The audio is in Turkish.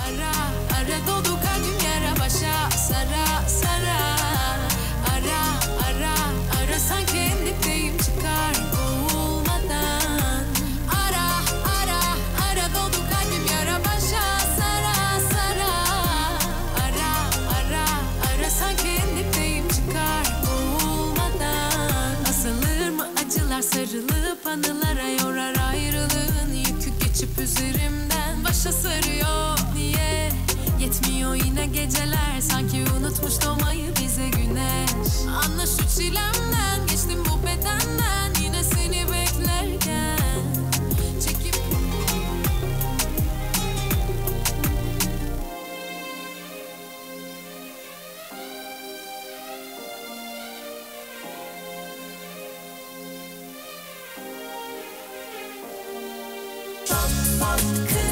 ara ara doldu kalbim yara başa sara sara. Ara ara ara sanki en dipteyim çıkar boğulmadan. Ara ara ara doldu kalbim yara başa sara sara. Ara ara ara sanki en dipteyim çıkar boğulmadan. Asılır mı acılar sarılıp anılara yorar ayrılığın yükü geçip üzerimden başa sarıyor. Niye yetmiyor yine geceler sanki unutmuş doğmayı bize güneş. Anla şu çilemden geçtim bu bedenden yine seni beklerken çekip çok kız.